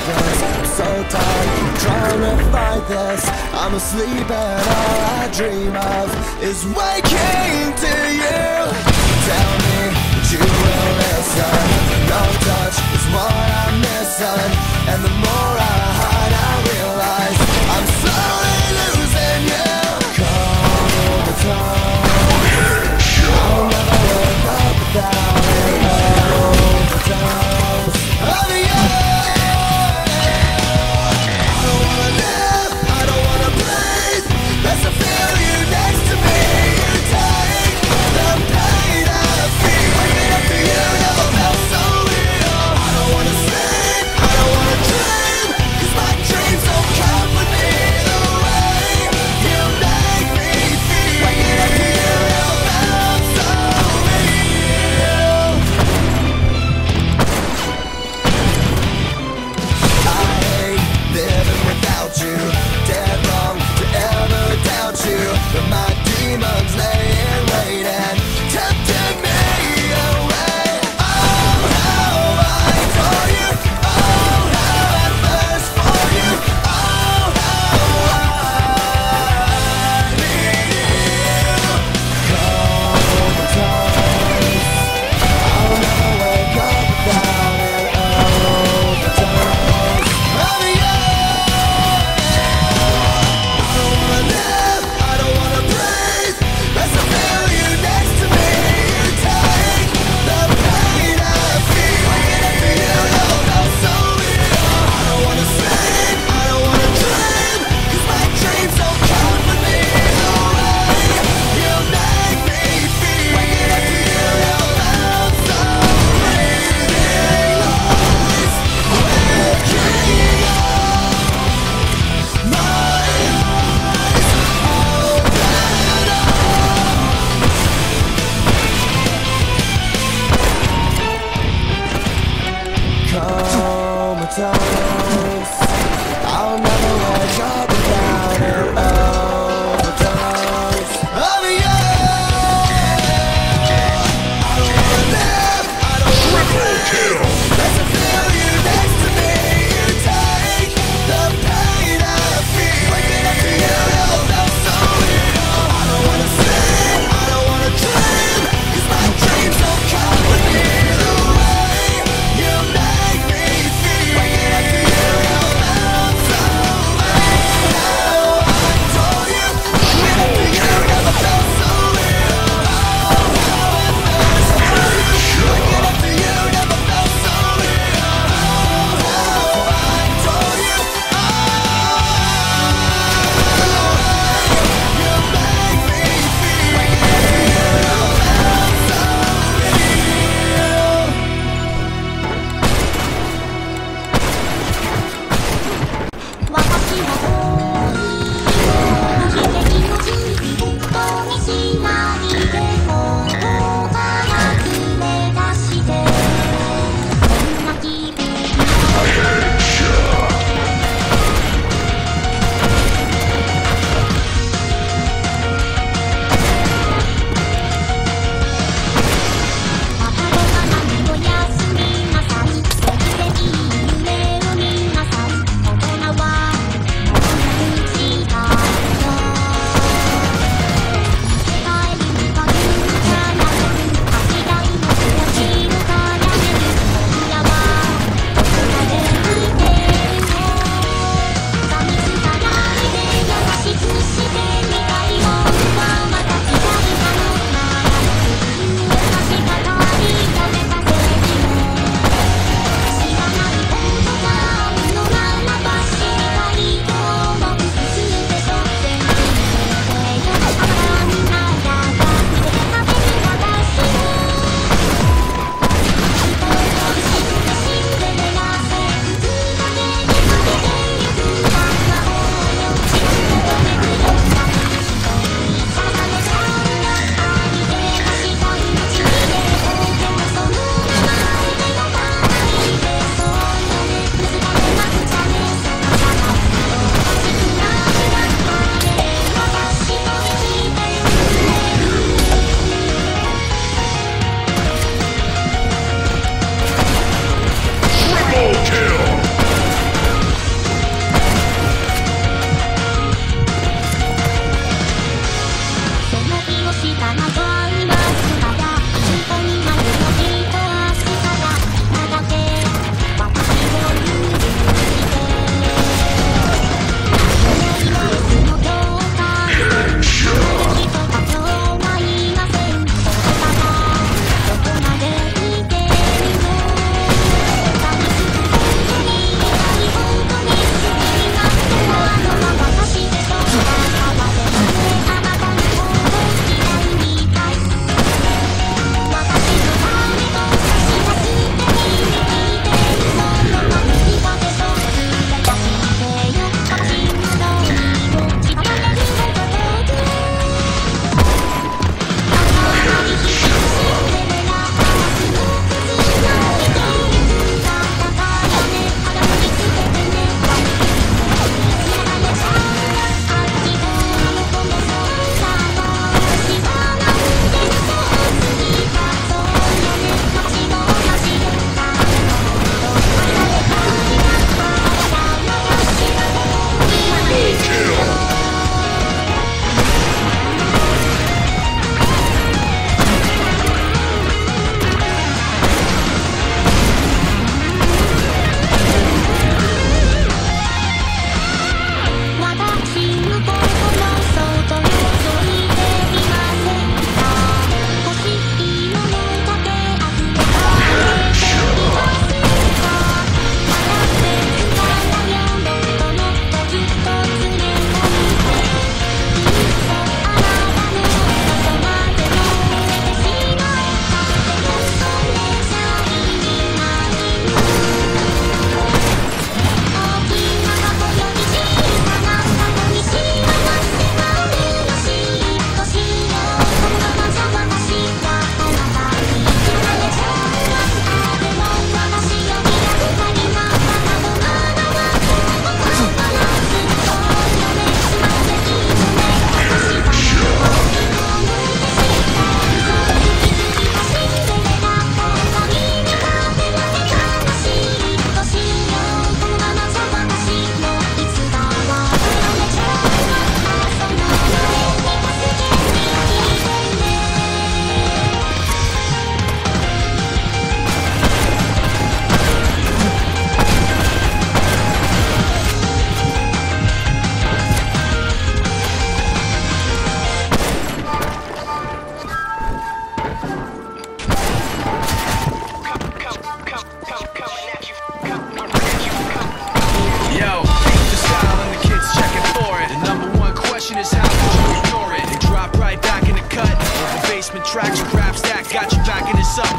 darkness. I'm so tired, I'm trying to fight this. I'm asleep and all I dream of is waking to you. Tell me that you will listen. No touch is what I'm missing, and the more I hide I realize I'm slowly losing you. Comatose, I'll never wake up without an overdose of you. I don't wanna live, I don't wanna breathe. There's a feel you next to me. You take the pain I feel. Waking up to you never felt so real. I don't wanna sleep, I don't wanna dream, 'cause my dreams don't comfort me the way you make me feel. Waking up to you never felt so real. I hate living without you. Dead wrong to ever doubt you, but my demons lay in wait and tempted me away. Oh, how I adore you. Oh, how I thirst for you. Oh, how I need you. Comatose, I'll never wake up without an overdose of you. I don't wanna live, I don't wanna breathe. There's a failure next to me. You take the pain I feel. Waking up to you never felt so real. I don't wanna sleep, I don't wanna dream, 'cause my dreams don't comfort me the way you make me feel. Waking up to you never felt so real. Waking up, my comatose, I'll never wake up without an overdose of you. I don't wanna live, I don't wanna breathe. There's a failure next to me. You take the pain I feel. Waking up to you never felt so real. I don't wanna sleep, I don't wanna dream, 'cause my dreams don't come with me the way you make me feel. Waking up to you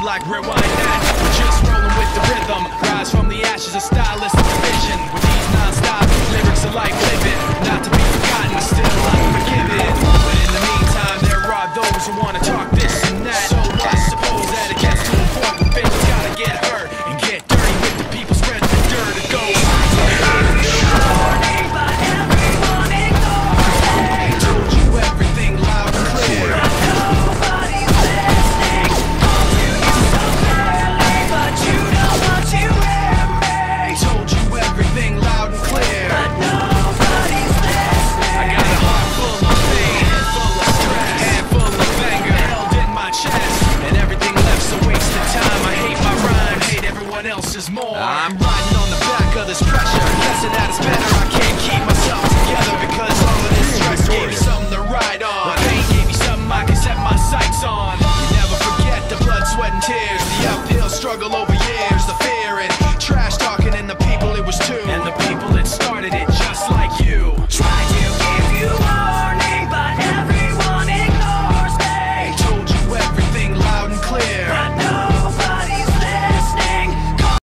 like rewind that. We're just rolling with the rhythm. Rise from the ashes, a stylist.